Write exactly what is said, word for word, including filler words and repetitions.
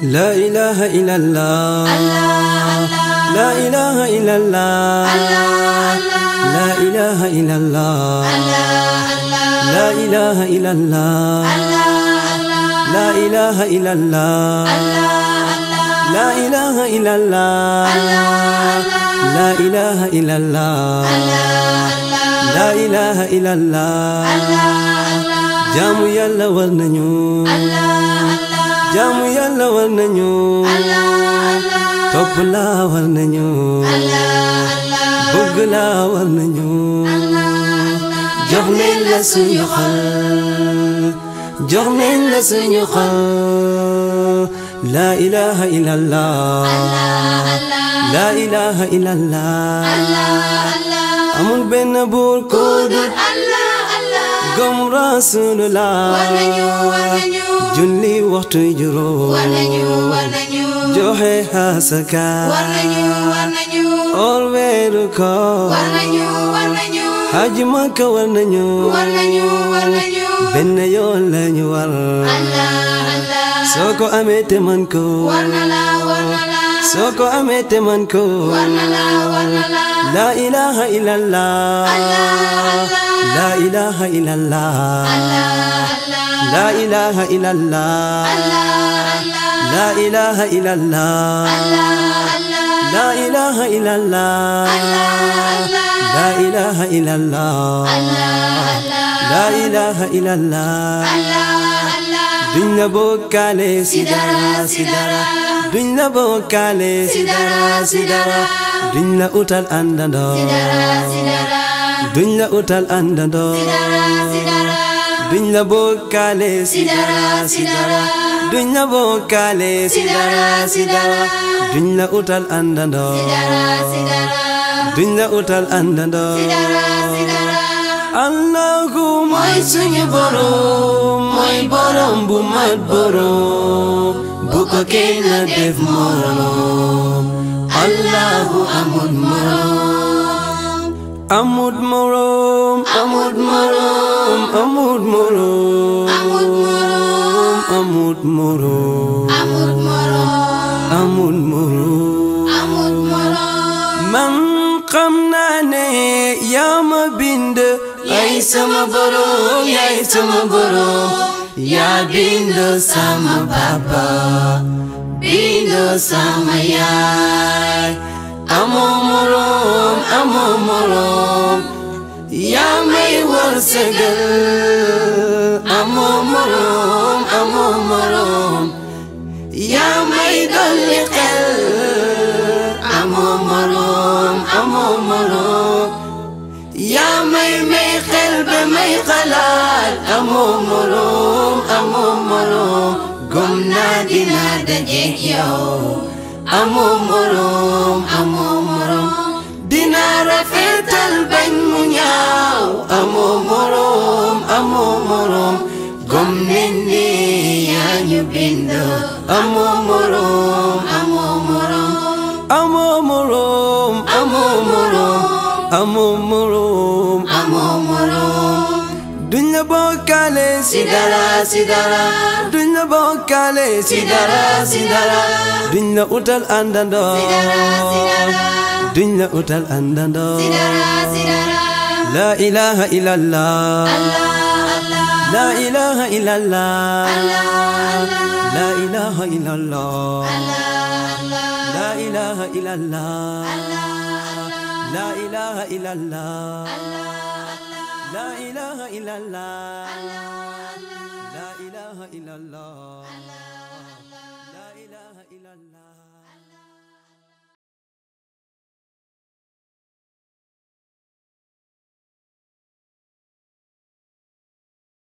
لا إله إلا الله لا إله إلا الله لا إله إلا الله لا إله إلا الله لا إله إلا الله لا إله إلا الله لا إله إلا الله لا إله إلا الله جامو يلا ورنيو جامو يلا ورنيو توب لا ورنيو بغ لا ورنيو جوخني لا سونو خال جوخني لا سونو خال لا إله إلا الله لا إله إلا الله amul benn buur ko dul gëm Rasulullah julli waxtu juróom joxe asaka or weeru koor haj Makka war nañu benn yoon lañu war soo ko amee te man ko soo ko amee te man ko la ilaha illallah la ilaha illallah la ilaha illallah la ilaha illallah la ilaha illallah la ilaha illallah la ilaha illallah duñ la bokkaale si dara si dara duñ la bokkaale si dara si dara duñ la utal àndandoo duñ la utal àndandoo duñ la bokkaale si dara si dara duñ la bokkaale si dara si dara duñ la utal àndandoo duñ la utal àndandoo Allahu mooy suñu borom mooy borom bu mat borom bu ko kenn def morom Allahu amut morom amut morom amut morom amut morom amut morom amut morom amut morom amut morom man xam naa ne yaa ma bind yaay sama borom yaay sama borom yaa bind sama papa bind sama yaay amoo morom amoo morom yaa may wërsëgal amoo morom amoo morom yaa may dolli xel amoo morom amoo morom yaa may may xel ba may xalaat amoo morom amoo morom gëm naa dinaa dajeek yow amoo morom amoo morom dinaa rafetal bañ mu ñaaw amoo morom amoo morom gëm nañ ne yaa ñu bind amoo morom amoo morom amoo morom amoo morom amoo morom amoo morom duñ la bokkaale si dara si dara duñ la bokkaale si dara si dara duñ la utal àndandoo duñ la utal àndandoo la ilaha illallah la ilaha illallah la ilaha illallah la ilaha illallah la ilaha illallah la ilaha illallah la ilaha illallah la ilaha illallah